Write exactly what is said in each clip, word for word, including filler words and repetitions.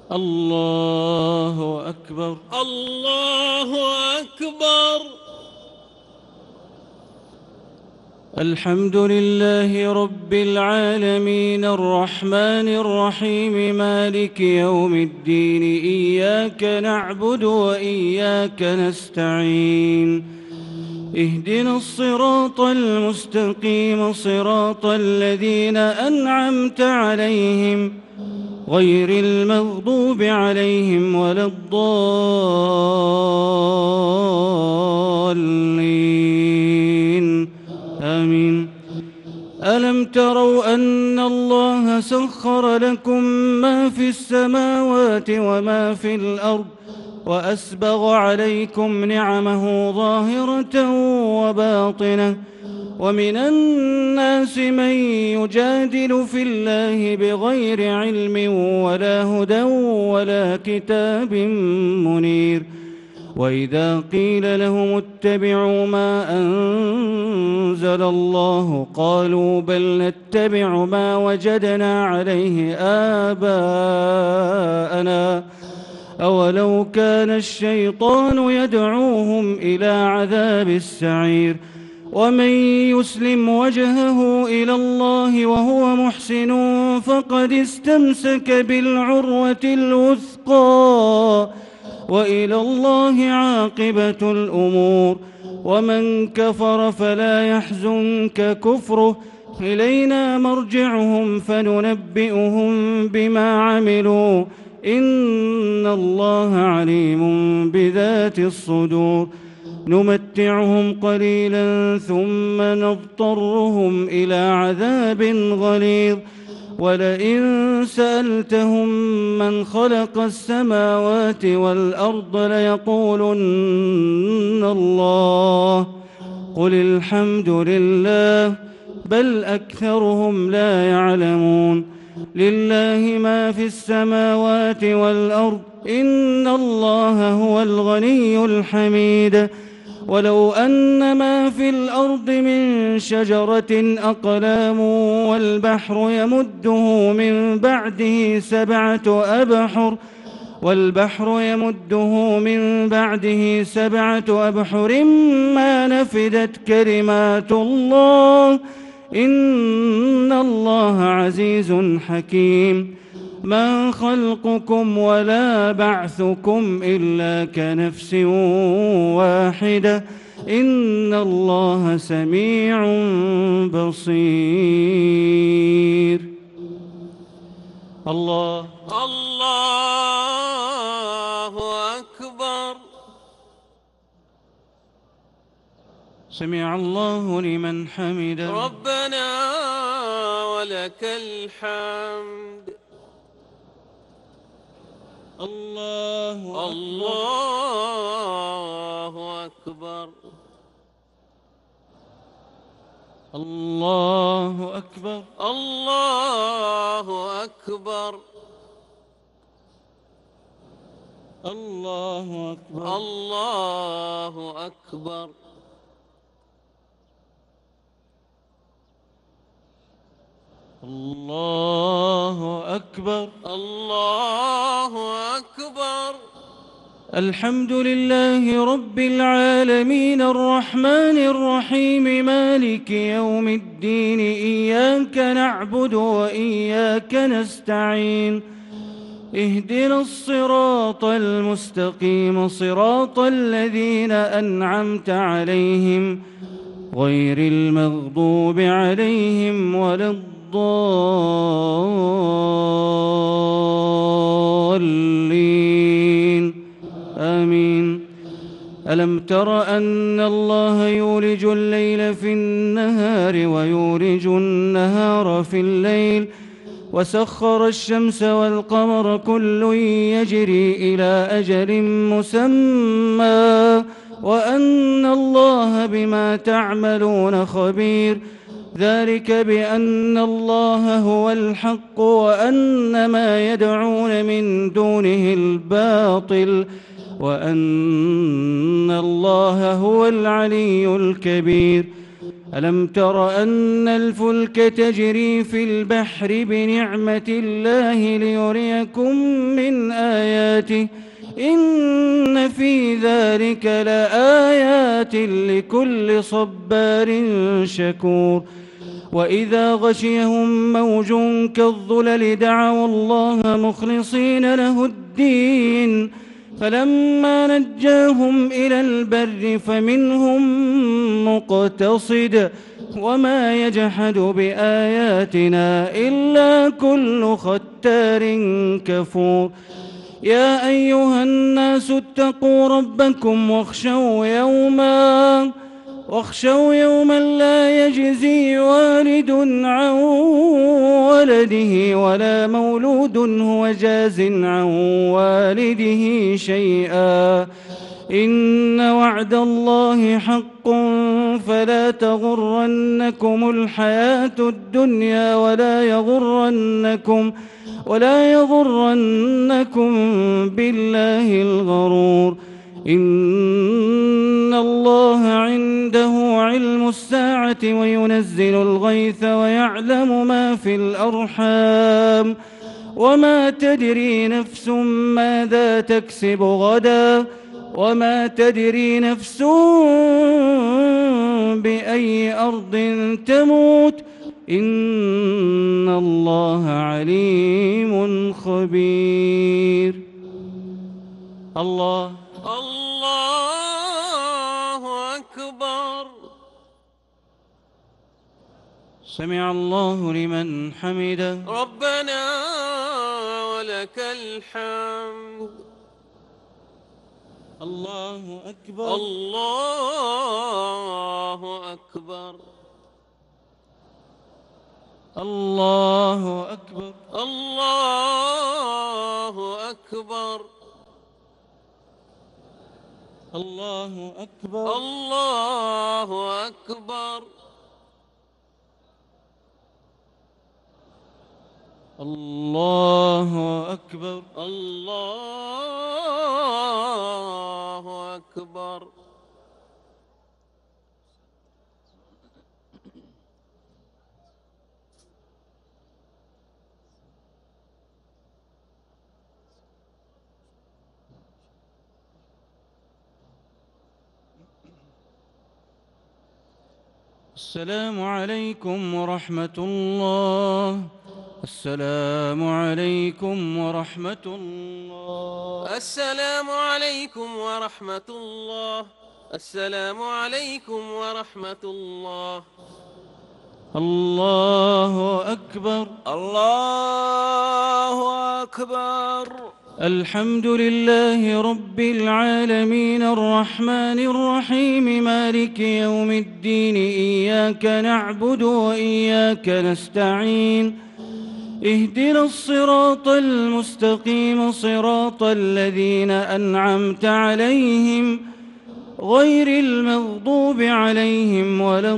الله أكبر. الله أكبر. الحمد لله رب العالمين الرحمن الرحيم مالك يوم الدين إياك نعبد وإياك نستعين اهدنا الصراط المستقيم صراط الذين أنعمت عليهم غير المغضوب عليهم ولا الضالين آمين. ألم تروا أن الله سخر لكم ما في السماوات وما في الأرض وأسبغ عليكم نعمه ظاهرة وباطنة ومن الناس من يجادل في الله بغير علم ولا هدى ولا كتاب منير وإذا قيل لهم اتبعوا ما أنزل الله قالوا بل نتبع ما وجدنا عليه آباءنا أولو كان الشيطان يدعوهم إلى عذاب السعير ومن يسلم وجهه إلى الله وهو محسن فقد استمسك بالعروة الوثقى وإلى الله عاقبة الأمور ومن كفر فلا يحزنك كفره إلينا مرجعهم فننبئهم بما عملوا إن الله عليم بذات الصدور نمتعهم قليلا ثم نضطرهم إلى عذاب غليظ ولئن سألتهم من خلق السماوات والأرض ليقولن الله قل الحمد لله بل أكثرهم لا يعلمون لله ما في السماوات والأرض إن الله هو الغني الحميد ولو أن ما في الأرض من شجرة أقلام والبحر يمده من بعده سبعة أبحر والبحر يمده من بعده سبعة أبحر ما نفدت كلمات الله إن الله عزيز حكيم ما خلقكم ولا بعثكم إلا كنفس واحدة إن الله سميع بصير. الله الله أكبر. سمع الله لمن حمده. ربنا ولك الحمد. الله الله أكبر. الله أكبر. الله أكبر. الله أكبر. الله أكبر. الله أكبر. الله أكبر. الحمد لله رب العالمين الرحمن الرحيم مالك يوم الدين إياك نعبد وإياك نستعين اهدنا الصراط المستقيم صراط الذين أنعمت عليهم غير المغضوب عليهم ولا الضالين آمين. ألم تر أن الله يولج الليل في النهار ويولج النهار في الليل وسخر الشمس والقمر كل يجري إلى أجل مسمى وأن الله بما تعملون خبير ذلك بأن الله هو الحق وأن ما يدعون من دونه الباطل وأن الله هو العلي الكبير ألم تر أن الفلك تجري في البحر بنعمة الله ليريكم من آياته إن في ذلك لآيات لكل صبار شكور وإذا غشيهم موج كالظلل دعوا الله مخلصين له الدين فلما نجاهم إلى البر فمنهم مقتصد وما يجحد بآياتنا إلا كل ختار كفور يا أيها الناس اتقوا ربكم واخشوا يوما واخشوا يوما لا يجزي والد عن ولده ولا مولود هو جاز عن والده شيئا إن وعد الله حق فلا تغرنكم الحياة الدنيا ولا يغرنكم ولا يغرنكم بالله الغرور إن الله عنده علم الساعة وينزل الغيث ويعلم ما في الأرحام وما تدري نفس ماذا تكسب غدا وما تدري نفس بأي أرض تموت إن الله عليم خبير. الله الله أكبر. سمع الله لمن حمده. ربنا ولك الحمد. الله أكبر. الله أكبر. الله أكبر. الله أكبر. الله أكبر. الله أكبر. الله أكبر. الله أكبر. السلام عليكم ورحمة الله. السلام عليكم ورحمة الله. السلام عليكم ورحمة الله. السلام عليكم ورحمة الله. الله أكبر. الله أكبر. الحمد لله رب العالمين الرحمن الرحيم مالك يوم الدين إياك نعبد وإياك نستعين اهدنا الصراط المستقيم صراط الذين أنعمت عليهم غير المغضوب عليهم ولا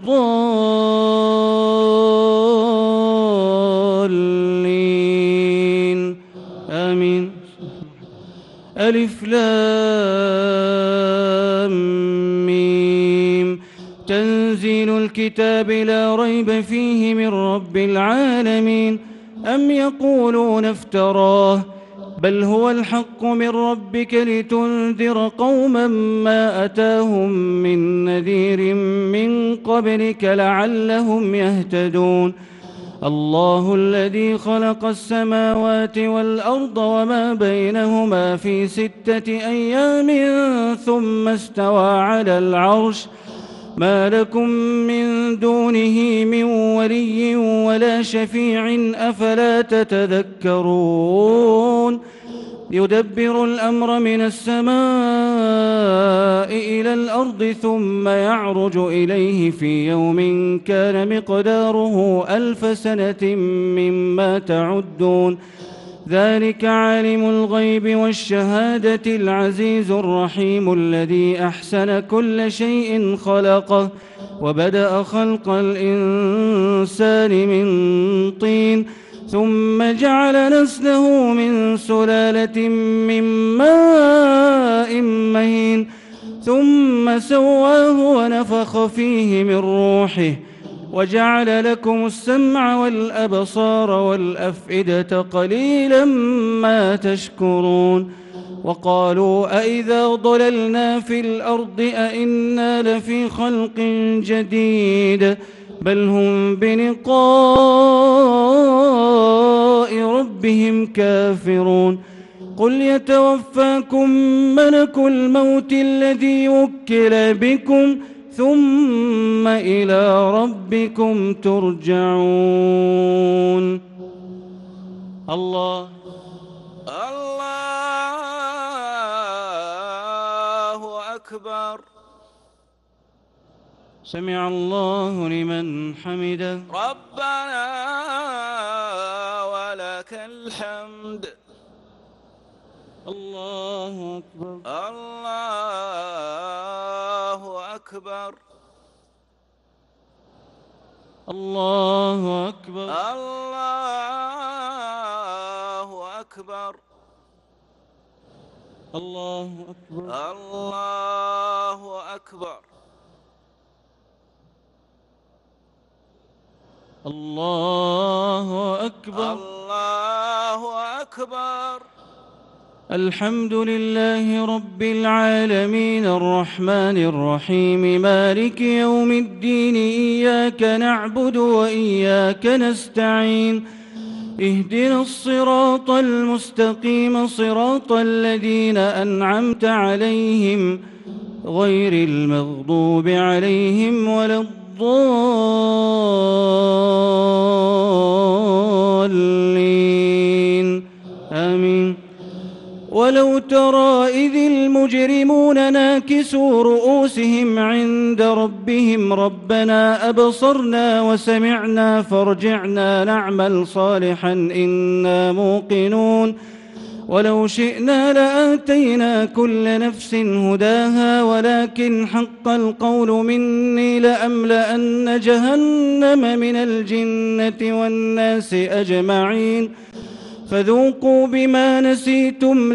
الضالين آمين. ألف لام ميم تنزيل الكتاب لا ريب فيه من رب العالمين أم يقولون افتراه بل هو الحق من ربك لتنذر قوما ما أتاهم من نذير من قبلك لعلهم يهتدون. الله الذي خلق السماوات والأرض وما بينهما في ستة أيام ثم استوى على العرش ما لكم من دونه من ولي ولا شفيع أفلا تتذكرون. يدبر الأمر من السماء إلى الأرض ثم يعرج إليه في يوم كان مقداره ألف سنة مما تعدون. ذلك عالم الغيب والشهادة العزيز الرحيم الذي أحسن كل شيء خلقه وبدأ خلق الإنسان من طين ثم جعل نسله من سلالة من ماء مهين ثم سواه ونفخ فيه من روحه وجعل لكم السمع والأبصار والأفئدة قليلا ما تشكرون وقالوا أئذا ضللنا في الأرض أئنا لفي خلق جديد بل هم بلقاء ربهم كافرون قل يتوفاكم ملك الموت الذي وكل بكم ثم إلى ربكم ترجعون. الله الله أكبر. سمع الله لمن حمده. ربنا ولك الحمد. الله أكبر. الله أكبر. الله أكبر. الله أكبر. الله أكبر. الله أكبر. الله أكبر. الله أكبر. الحمد لله رب العالمين الرحمن الرحيم مالك يوم الدين إياك نعبد وإياك نستعين اهدنا الصراط المستقيم صراط الذين أنعمت عليهم غير المغضوب عليهم ولا الضالين آمين. ولو ترى إذ المجرمون ناكسوا رؤوسهم عند ربهم ربنا أبصرنا وسمعنا فارجعنا نعمل صالحا إنا موقنون ولو شئنا لآتينا كل نفس هداها ولكن حق القول مني لأملأن جهنم من الجنة والناس أجمعين فذوقوا بما نسيتم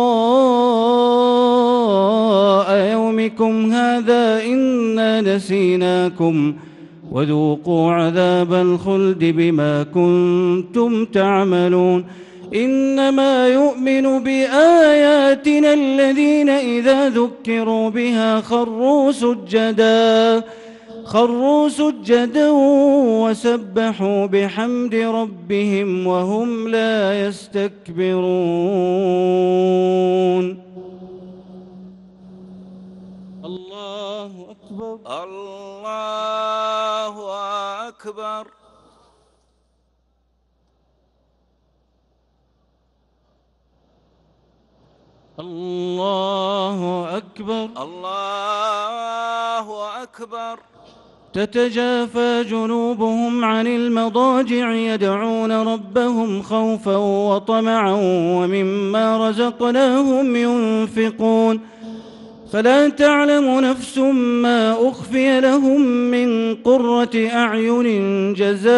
لقاء يومكم هذا إنا نسيناكم وذوقوا عذاب الخلد بما كنتم تعملون. إنما يؤمن بآياتنا الذين إذا ذكروا بها خروا سجدا خروا سجدا وسبحوا بحمد ربهم وهم لا يستكبرون. الله أكبر. الله أكبر. الله أكبر. الله أكبر. تتجافى جنوبهم عن المضاجع يدعون ربهم خوفا وطمعا ومما رزقناهم ينفقون فلا تعلم نفس ما أخفي لهم من قرة أعين جزاء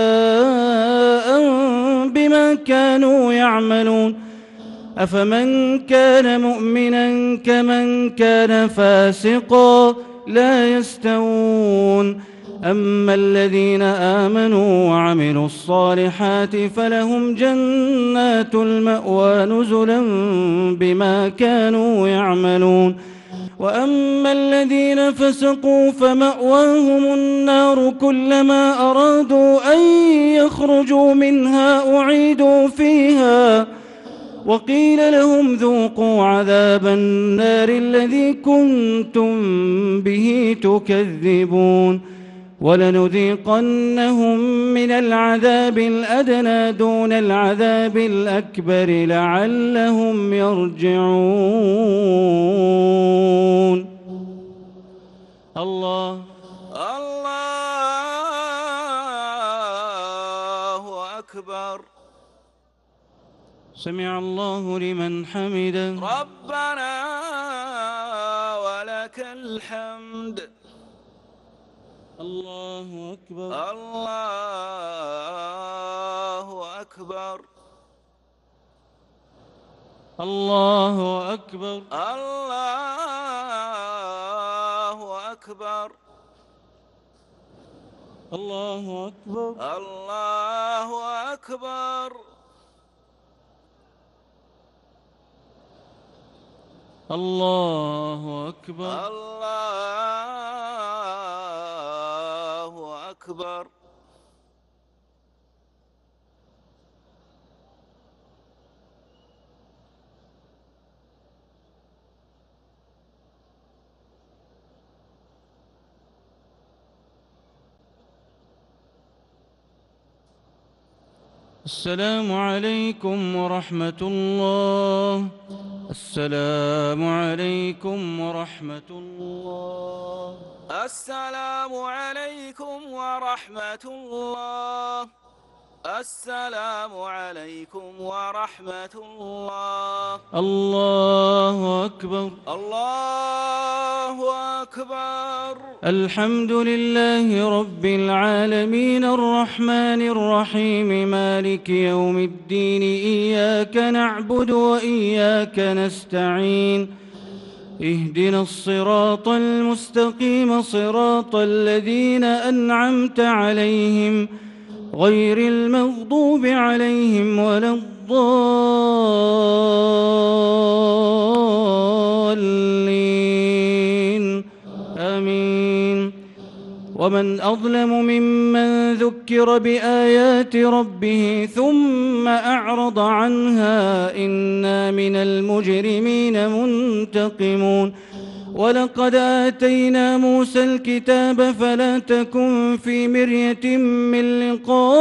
بما كانوا يعملون أفمن كان مؤمنا كمن كان فاسقا لا يستوون أما الذين آمنوا وعملوا الصالحات فلهم جنات المأوى نزلا بما كانوا يعملون وأما الذين فسقوا فمأواهم النار كلما أرادوا أن يخرجوا منها أعيدوا فيها وقيل لهم ذوقوا عذاب النار الذي كنتم به تكذبون ولنذيقنهم من العذاب الأدنى دون العذاب الأكبر لعلهم يرجعون. الله الله أكبر. سمع الله لمن حمده. ربنا ولك الحمد. الله أكبر. الله أكبر. الله أكبر. الله الله أكبر. الله أكبر. الله أكبر. الله أكبر. السلام عليكم ورحمة الله. السلام عليكم ورحمة الله. السلام عليكم ورحمة الله. السلام عليكم ورحمة الله. الله أكبر. الله أكبر. الحمد لله رب العالمين الرحمن الرحيم مالك يوم الدين إياك نعبد وإياك نستعين اهدنا الصراط المستقيم صراط الذين أنعمت عليهم غير المغضوب عليهم ولا الضالين آمين. ومن أظلم ممن ذكر بآيات ربه ثم أعرض عنها إنا من المجرمين منتقمون. ولقد آتينا موسى الكتاب فلا تكن في مرية من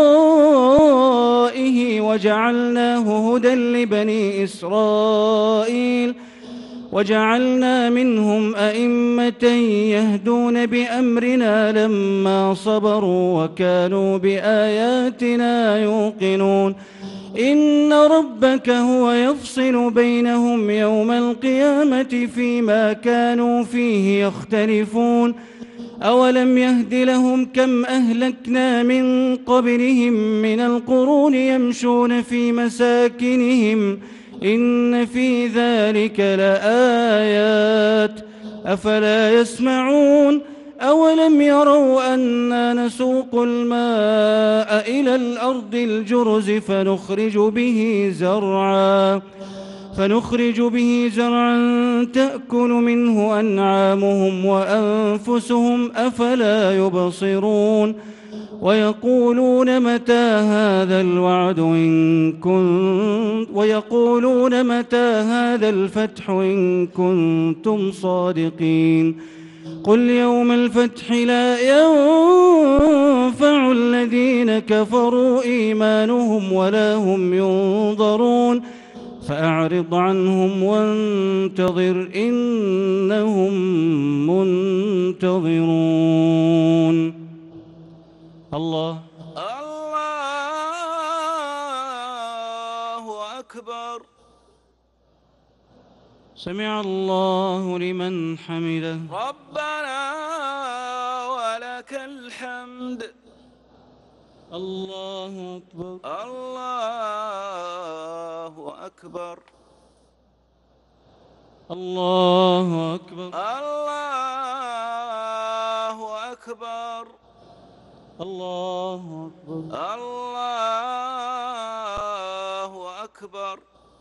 لقائه وجعلناه هدى لبني إسرائيل وجعلنا منهم أئمة يهدون بأمرنا لما صبروا وكانوا بآياتنا يوقنون. إن ربك هو يفصل بينهم يوم القيامة فيما كانوا فيه يختلفون. أولم يهد لهم كم أهلكنا من قبلهم من القرون يمشون في مساكنهم إن في ذلك لآيات أفلا يسمعون. أولم يروا أنا نسوق الماء إلى الأرض الجرز فنخرج به زرعا فنخرج به زرعا تأكل منه أنعامهم وأنفسهم أفلا يبصرون. ويقولون متى هذا الوعد إن كنت ويقولون متى هذا الفتح إن كنتم صادقين. قل يوم الفتح لا ينفع الذين كفروا إيمانهم ولا هم ينظرون. فأعرض عنهم وانتظر إنهم منتظرون. الله الله أكبر. سمع الله لمن حمده. ربنا ولك الحمد. الله أكبر. الله أكبر. الله أكبر. الله أكبر. الله أكبر. الله أكبر.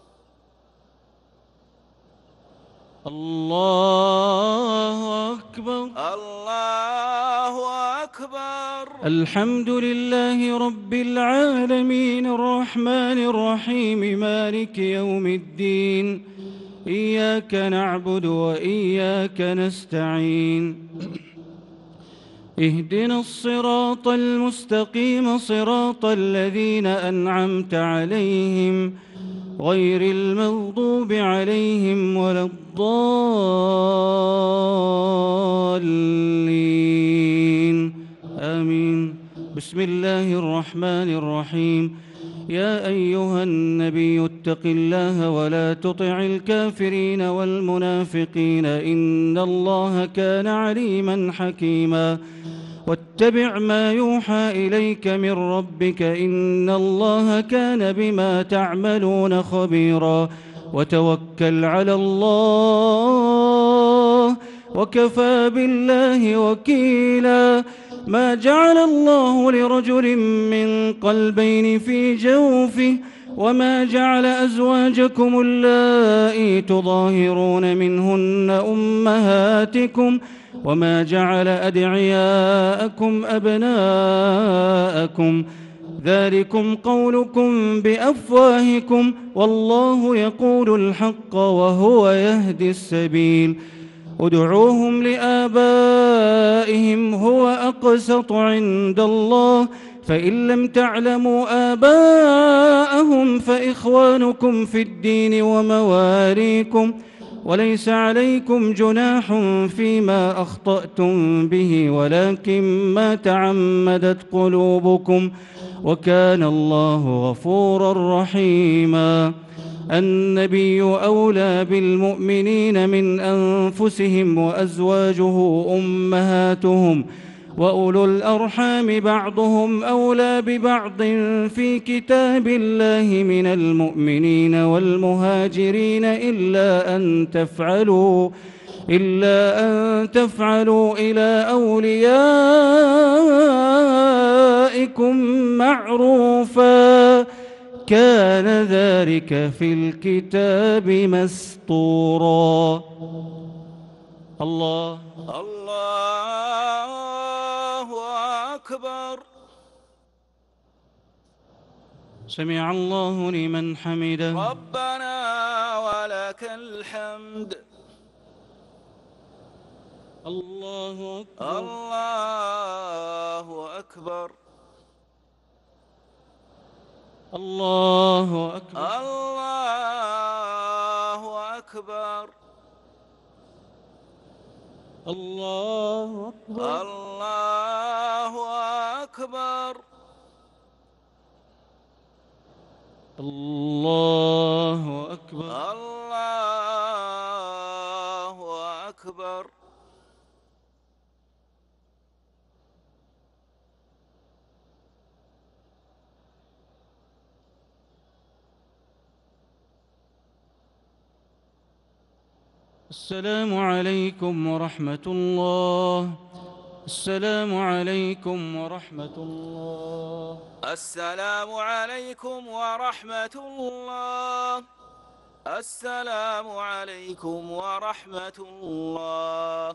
الله أكبر. الله أكبر. الحمد لله رب العالمين الرحمن الرحيم مالك يوم الدين إياك نعبد وإياك نستعين اهدنا الصراط المستقيم صراط الذين أنعمت عليهم غير المغضوب عليهم ولا الضالين آمين. بسم الله الرحمن الرحيم. يا أيها النبي اتق الله ولا تطع الكافرين والمنافقين إن الله كان عليما حكيما. واتبع ما يوحى إليك من ربك إن الله كان بما تعملون خبيرا. وتوكل على الله وكفى بالله وكيلا. ما جعل الله لرجل من قلبين في جوفه وما جعل أزواجكم اللائي تظاهرون منهن أمهاتكم وما جعل أدعياءكم أبناءكم ذلكم قولكم بأفواهكم والله يقول الحق وهو يهدي السبيل ادعوهم لآبائهم هو أقسط عند الله فإن لم تعلموا آباءهم فإخوانكم في الدين ومواليكم وليس عليكم جناح فيما أخطأتم به ولكن ما تعمدت قلوبكم وكان الله غفورا رحيما. النبي أولى بالمؤمنين من أنفسهم وأزواجه أمهاتهم وأولو الأرحام بعضهم أولى ببعض في كتاب الله من المؤمنين والمهاجرين إلا أن تفعلوا إلا أن تفعلوا إلى أوليائكم معروفا كان ذلك في الكتاب مسطورا. الله الله أكبر. سمع الله لمن حمده. ربنا ولك الحمد. الله أكبر. الله أكبر. الله أكبر. الله أكبر. الله أكبر. الله أكبر. الله أكبر. الله أكبر. السلام عليكم ورحمة الله. السلام عليكم ورحمة الله. السلام عليكم ورحمة الله. السلام عليكم ورحمة الله.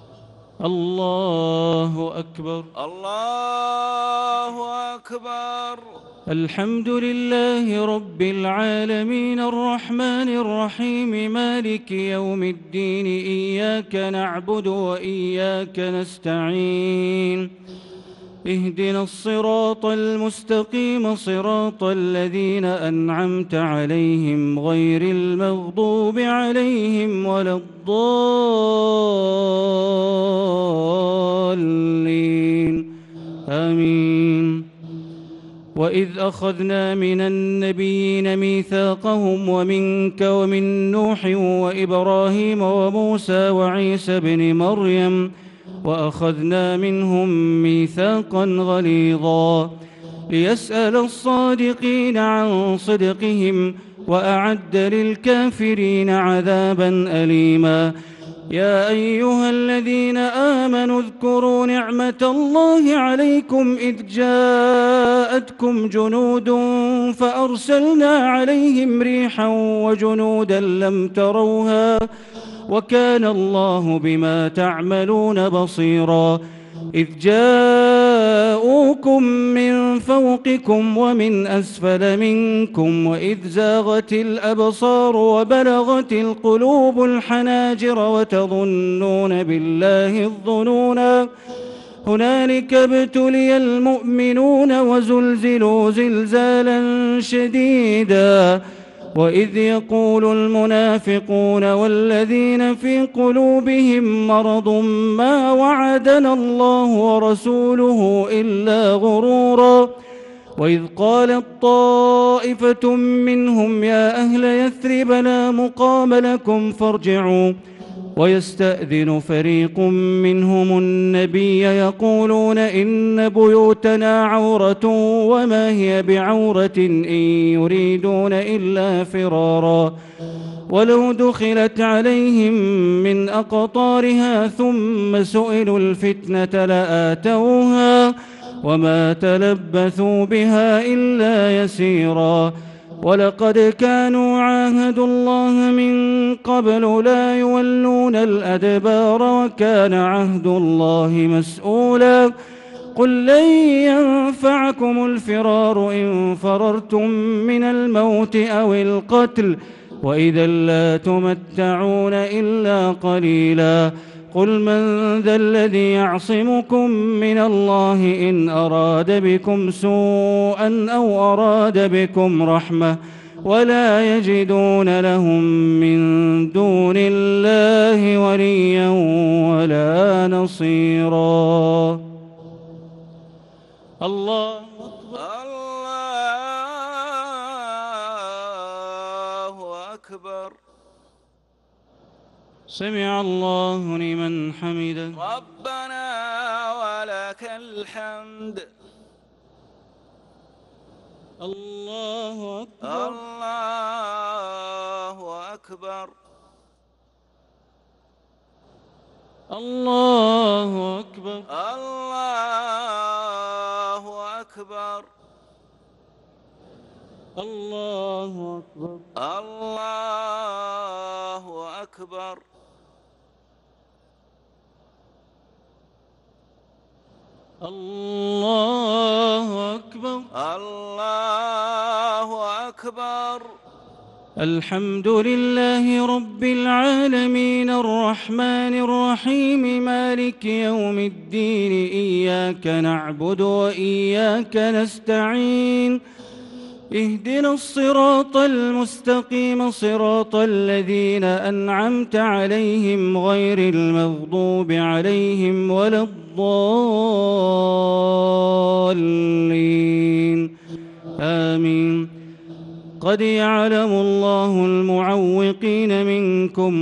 الله أكبر. الله أكبر. الحمد لله رب العالمين الرحمن الرحيم مالك يوم الدين إياك نعبد وإياك نستعين اهدنا الصراط المستقيم صراط الذين أنعمت عليهم غير المغضوب عليهم ولا الضالين آمين. وإذ أخذنا من النبيين ميثاقهم ومنك ومن نوح وإبراهيم وموسى وعيسى بن مريم وأخذنا منهم ميثاقا غليظا ليسأل الصادقين عن صدقهم وأعد للكافرين عذابا أليما. يا أيها الذين آمنوا اذكروا نعمة الله عليكم إذ جاءتكم جنود فأرسلنا عليهم ريحا وجنودا لم تروها وكان الله بما تعملون بصيرا. إذ جاءوكم من فوقكم ومن أسفل منكم وإذ زاغت الأبصار وبلغت القلوب الحناجر وتظنون بالله الظنونا هنالك ابتلي المؤمنون وزلزلوا زلزالا شديدا. وإذ يقول المنافقون والذين في قلوبهم مرض ما وعدنا الله ورسوله إلا غرورا. وإذ قالت طائفة منهم يا أهل يثرب لا مقام لكم فارجعوا ويستأذن فريق منهم النبي يقولون إن بيوتنا عورة وما هي بعورة إن يريدون إلا فرارا ولو دخلت عليهم من أقطارها ثم سئلوا الفتنة لآتوها وما تلبثوا بها إلا يسيرا ولقد كانوا عاهدوا الله من قبل لا يولون الأدبار وكان عهد الله مسؤولا قل لن ينفعكم الفرار إن فررتم من الموت أو القتل وإذا لا تمتعون إلا قليلا قل من ذا الذي يعصمكم من الله إن أراد بكم سوءا أو أراد بكم رحمة ولا يجدون لهم من دون الله وليا ولا نصيرا. الله أكبر. سمع الله لمن حمده. ربنا ولك الحمد. الله أكبر. الله أكبر. الله أكبر. الله أكبر. الله أكبر. الله أكبر. الله أكبر. الله أكبر. الحمد لله رب العالمين الرحمن الرحيم مالك يوم الدين إياك نعبد وإياك نستعين اهدنا الصراط المستقيم صراط الذين أنعمت عليهم غير المغضوب عليهم ولا الضالين آمين. قد يعلم الله المعوقين منكم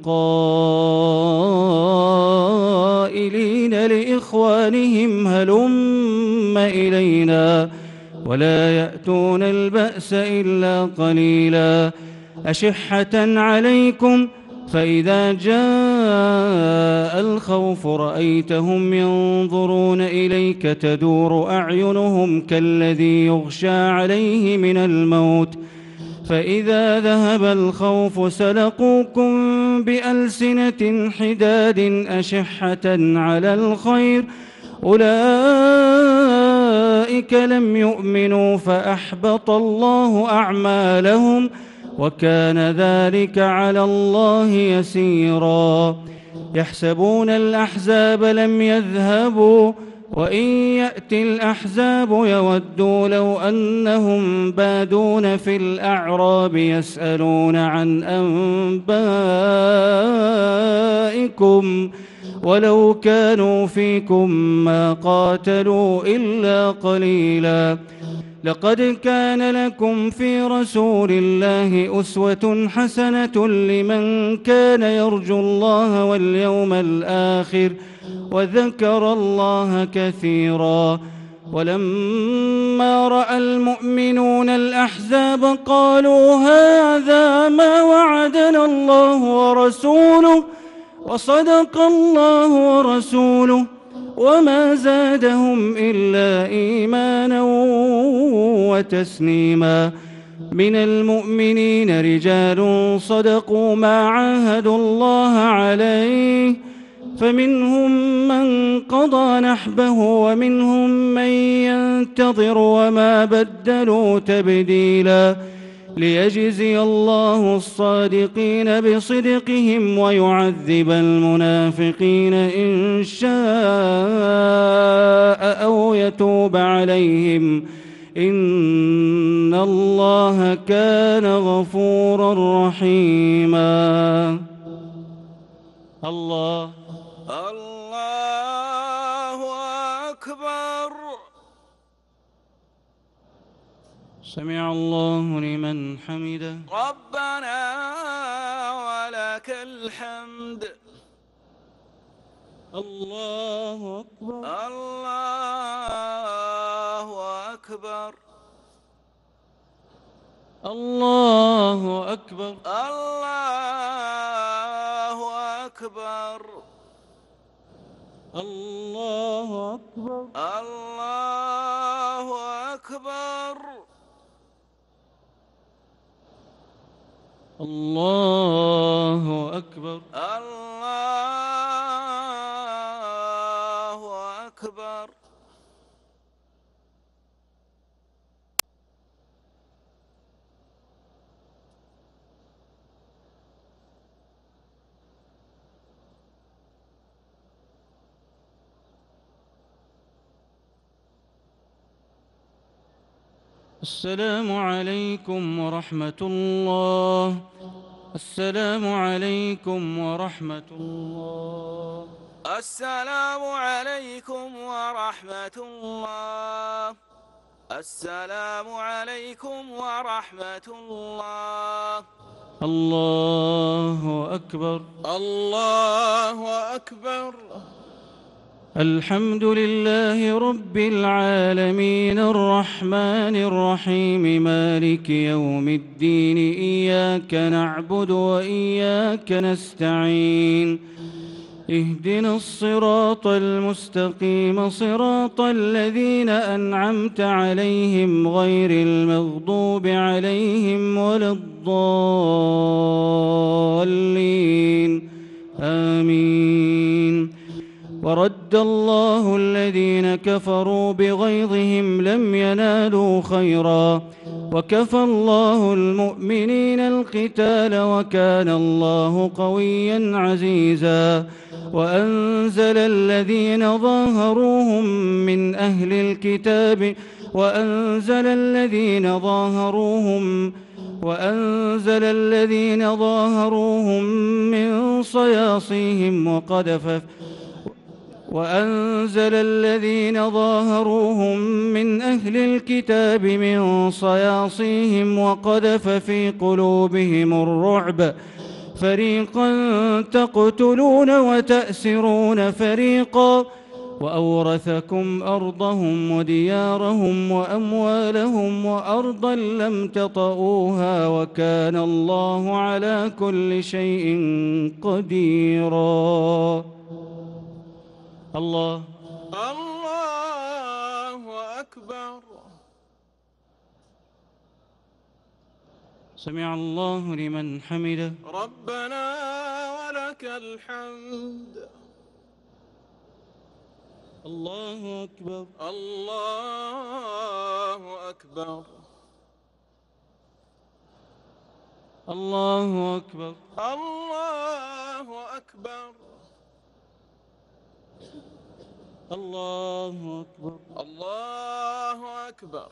والقائلين لإخوانهم هلم إلينا ولا يأتون البأس إلا قليلا أشحة عليكم فإذا جاء الخوف رأيتهم ينظرون إليك تدور أعينهم كالذي يغشى عليه من الموت فإذا ذهب الخوف سلقوكم بألسنة حداد أشحة على الخير أولئك لم يؤمنوا فأحبط الله أعمالهم وكان ذلك على الله يسيرا. يحسبون الأحزاب لم يذهبوا وإن يأتي الأحزاب يودوا لو أنهم بادون في الأعراب يسألون عن أنبائكم ولو كانوا فيكم ما قاتلوا إلا قليلا. لقد كان لكم في رسول الله أسوة حسنة لمن كان يرجو الله واليوم الآخر وذكر الله كثيرا. ولما رأى المؤمنون الأحزاب قالوا هذا ما وعدنا الله ورسوله وصدق الله ورسوله وما زادهم إلا إيمانا وتسليما. من المؤمنين رجال صدقوا ما عاهدوا الله عليه فمنهم من قضى نحبه ومنهم من ينتظر وما بدلوا تبديلا. ليجزي الله الصادقين بصدقهم ويعذب المنافقين إن شاء أو يتوب عليهم إن الله كان غفورا رحيما. الله الله أكبر. سمع الله لمن حمده. ربنا ولك الحمد. الله أكبر. الله أكبر. الله أكبر. الله أكبر. الله أكبر. الله أكبر. الله أكبر. الله أكبر. السلام عليكم ورحمة الله. السلام عليكم ورحمة الله. السلام عليكم ورحمة الله. السلام عليكم ورحمة الله. الله أكبر. الله أكبر. الحمد لله رب العالمين الرحمن الرحيم مالك يوم الدين إياك نعبد وإياك نستعين اهدنا الصراط المستقيم صراط الذين أنعمت عليهم غير المغضوب عليهم ولا الضالين آمين. ورد الله الذين كفروا بغيظهم لم ينالوا خيرا وكفى الله المؤمنين القتال وكان الله قويا عزيزا. وأنزل الذين ظاهروهم من أهل الكتاب وأنزل الذين ظاهروهم وأنزل الذين ظاهروهم من صياصيهم وقذف وأنزل الذين ظاهروهم من أهل الكتاب من صياصيهم وقذف في قلوبهم الرعب فريقا تقتلون وتأسرون فريقا وأورثكم أرضهم وديارهم وأموالهم وأرضا لم تطئوها وكان الله على كل شيء قديرا. الله الله أكبر. سمع الله لمن حمده. ربنا ولك الحمد. الله أكبر. الله أكبر. الله أكبر. الله أكبر. الله أكبر. الله أكبر.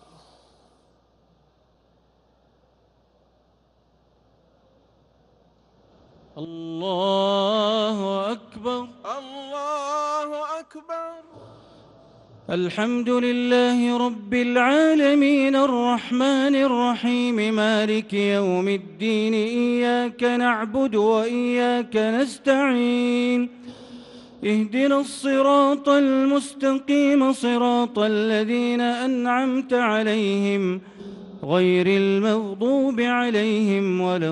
الله أكبر. الله أكبر. الحمد لله رب العالمين الرحمن الرحيم مالك يوم الدين إياك نعبد وإياك نستعين اهدنا الصراط المستقيم صراط الذين أنعمت عليهم غير المغضوب عليهم ولا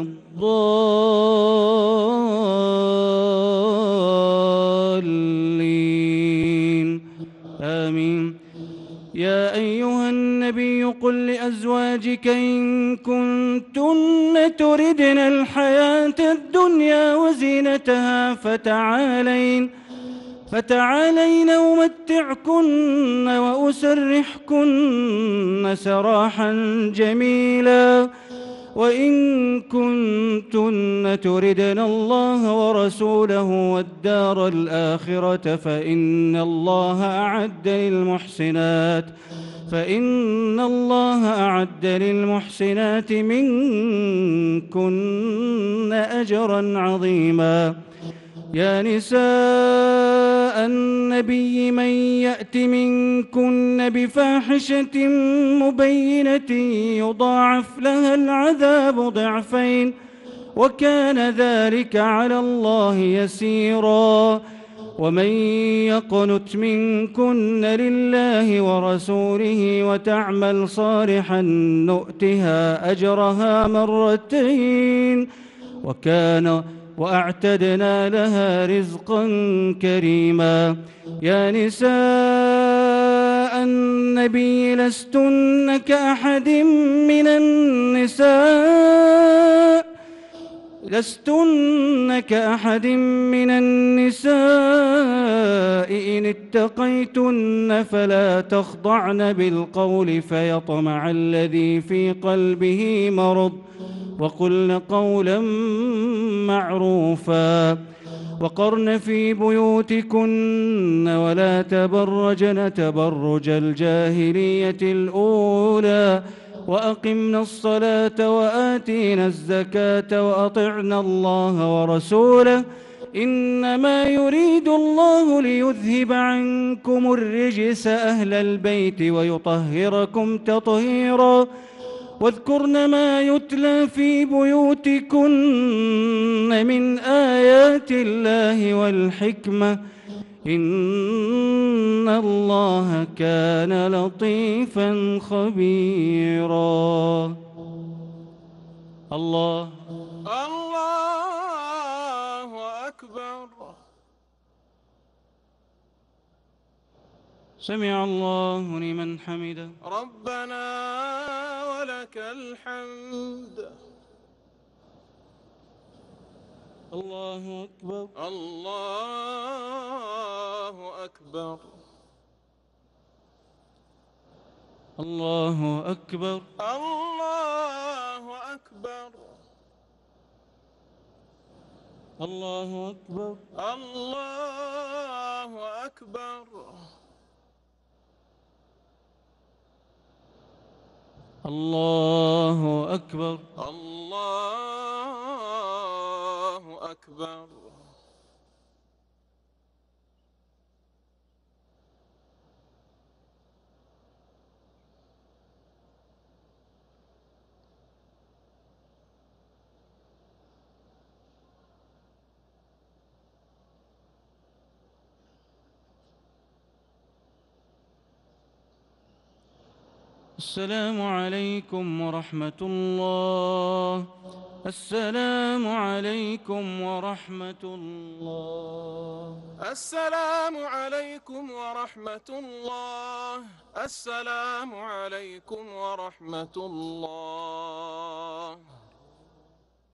الضالين آمين. يا أيها النبي قل لأزواجك إن كنتن تردن الحياة الدنيا وزينتها فتعالين فتعالين أمتعكن وأسرحكن سراحا جميلا. وإن كنتن تردن الله ورسوله والدار الآخرة فإن الله أعد للمحسنات فإن الله أعد للمحسنات منكن أجرا عظيما. يا نساء النبي من يأت منكن بفاحشة مبينة يضاعف لها العذاب ضعفين وكان ذلك على الله يسيرا. ومن يقنت منكن لله ورسوله وتعمل صالحا نؤتها أجرها مرتين وكان وأعتدنا لها رزقا كريما. يا نساء النبي لستن كأحد من النساء لستن كأحد من النساء إن اتقيتن فلا تخضعن بالقول فيطمع الذي في قلبه مرض وقلن قولا معروفا. وقرن في بيوتكن ولا تبرجن تبرج الجاهلية الأولى وأقمنا الصلاة وآتينا الزكاة وأطعنا الله ورسوله إنما يريد الله ليذهب عنكم الرجس أهل البيت ويطهركم تطهيرا. واذكرن ما يتلى في بيوتكن من آيات الله والحكمة إن الله كان لطيفا خبيرا. الله الله أكبر. سمع الله لمن حمده. ربنا ولك الحمد. الله أكبر. الله أكبر. الله أكبر. الله أكبر. الله أكبر. الله أكبر. الله أكبر. الله أكبر. السلام عليكم ورحمة الله. السلام عليكم ورحمة الله. السلام عليكم ورحمة الله. السلام عليكم ورحمة الله.